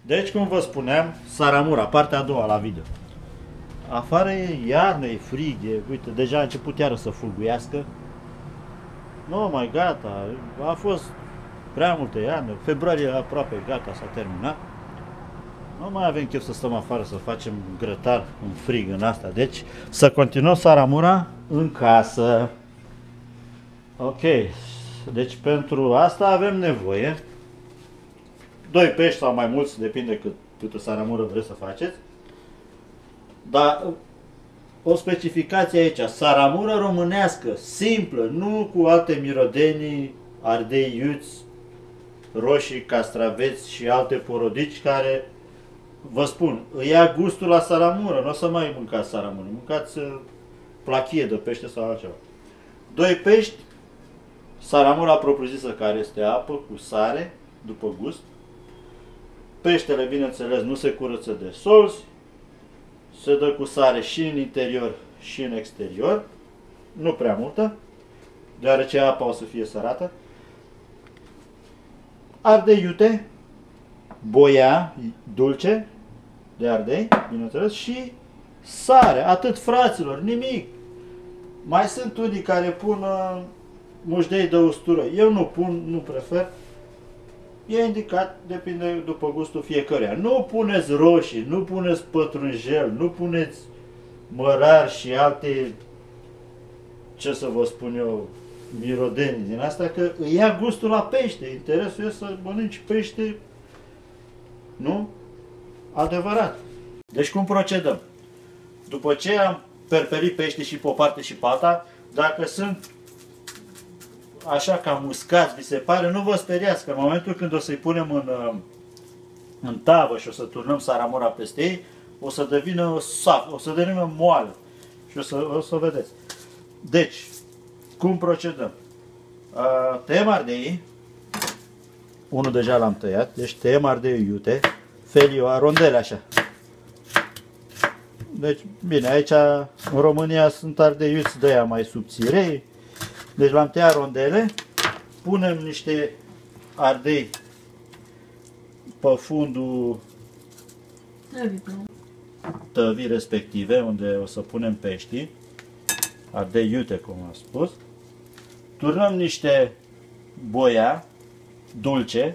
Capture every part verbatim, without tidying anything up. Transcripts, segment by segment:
Deci, cum vă spuneam, Saramura, partea a doua la video. Afară e iarnă, e frig, e, uite, deja a început iară să fulguiască. Nu, mai gata, a fost prea multă iarnă, februarie aproape gata, s-a terminat. Nu mai avem chef să stăm afară să facem grătar în frig în asta, deci să continuăm Saramura în casă. Ok, deci pentru asta avem nevoie doi pești sau mai mulți, depinde cât, câtă Saramură vreți să faceți. Dar o specificație aici, Saramură românească, simplă, nu cu alte mirodenii, ardei iuți, roșii, castraveți și alte porodici care, vă spun, îi ia gustul la Saramură, nu o să mai mâncați Saramură, mâncați plachie de pește sau altceva. Doi pești, Saramura propriu-zisă, care este apă cu sare, după gust. Peștele, bineînțeles, nu se curăță de solzi, se dă cu sare și în interior și în exterior, nu prea multă, deoarece apa o să fie sărată. Ardei iute, boia dulce de ardei, bineînțeles, și sare, atât, fraților, nimic. Mai sunt unii care pun uh, mușdei de ustură, eu nu pun, nu prefer. E indicat, depinde după gustul fiecăruia. Nu puneți roșii, nu puneți pătrunjel, nu puneți mărar și alte, ce să vă spun eu, mirodenii din asta, că îi ia gustul la pește. Interesul e să mănânci pește, nu? Adevărat. Deci cum procedăm? După ce am perperit pește și pe o parte și pe alta, dacă sunt așa ca muscați, vi se pare, nu vă speriați, că în momentul când o să-i punem în, în tavă și o să turnăm Saramura peste ei, o să devină saf, o să devină moale și o să, o să vedeți. Deci, cum procedăm? Tăiem ardeii, unul deja l-am tăiat, deci tăiem ardei iute, felioa, rondele așa. Deci, bine, aici în România sunt ardei iuți de aia mai subțirei. Deci l-am tăiat rondele, punem niște ardei pe fundul tăvii respective, unde o să punem peștii, ardei iute, cum am spus. Turnăm niște boia dulce,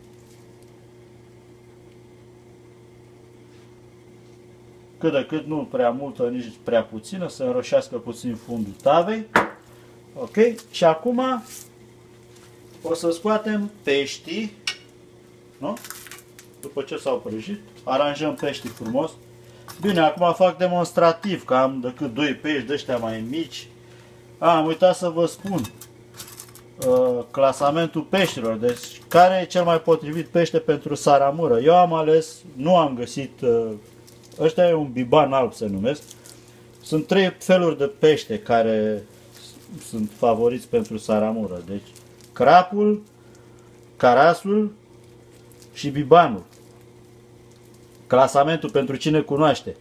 cât de cât, nu prea multă, nici prea puțină, să înroșească puțin fundul tavei. Ok? Și acum o să scoatem peștii, nu? După ce s-au prăjit, aranjăm peștii frumos. Bine, acum fac demonstrativ, că am decât doi pești de ăștia mai mici. A, am uitat să vă spun uh, clasamentul peștilor, deci care e cel mai potrivit pește pentru Saramură. Eu am ales, nu am găsit, uh, ăștia e un biban alb se numesc. Sunt trei feluri de pește care sunt favoriți pentru Saramură. Deci crapul, carasul și bibanul. Clasamentul pentru cine cunoaște.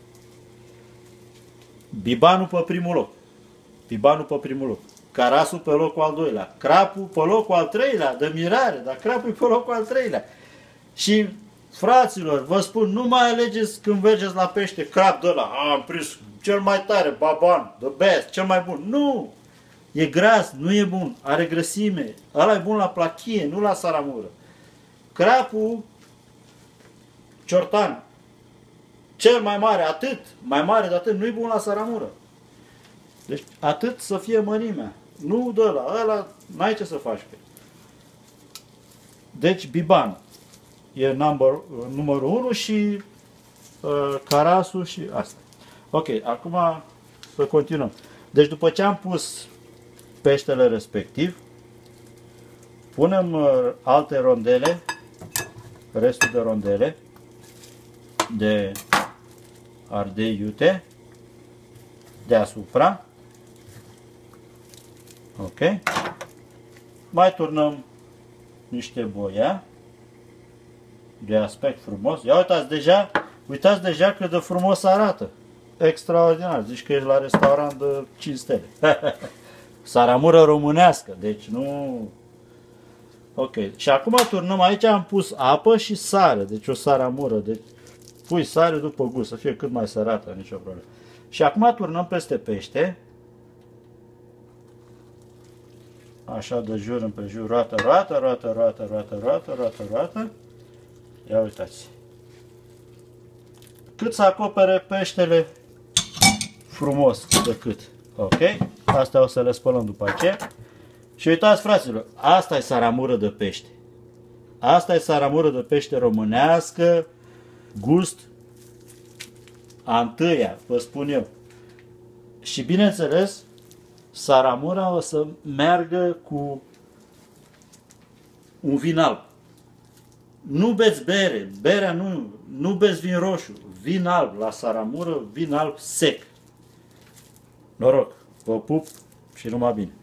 Bibanul pe primul loc. Bibanul pe primul loc. Carasul pe locul al doilea. Crapul pe locul al treilea. De mirare, dar crapul e pe locul al treilea. Și fraților, vă spun, nu mai alegeți când mergeți la pește crap de ăla. Am prins cel mai tare, baban, the best, cel mai bun. Nu! E gras, nu e bun, are grăsime. Ăla e bun la plachie, nu la Saramură. Crapul, ciortan, cel mai mare, atât, mai mare de atât, nu e bun la Saramură. Deci atât să fie mărimea. Nu de ăla, ăla n-ai ce să faci pe. Deci biban e number, numărul unu și uh, carasul și asta. Ok, acum să continuăm. Deci după ce am pus peștele respectiv, punem uh, alte rondele, restul de rondele de ardei iute deasupra. Ok. Mai turnăm niște boia de aspect frumos. Ia uitați deja, uitați deja cât de frumos arată. Extraordinar. Zici că ești la restaurant de cinci stele. Saramură românească, deci nu... Ok. Și acum turnăm aici, am pus apă și sare. Deci o saramură. Deci pui sare după gust, să fie cât mai sărată, nicio problemă. Și acum turnăm peste pește. Așa de jur împrejur, roată, roată, roată, roată, roată, roată, roată, roată. Ia uitați. Cât să acopere peștele frumos, cât de cât. Ok? Astea o să le spălăm după aceea. Și uitați, fraților, asta e saramură de pește. Asta e saramură de pește românească, gust a întâia, vă spun eu. Și bineînțeles, saramura o să meargă cu un vin alb. Nu beți bere, berea nu, nu beți vin roșu, vin alb la saramură, vin alb sec. Noroc, vă pup și numai bine.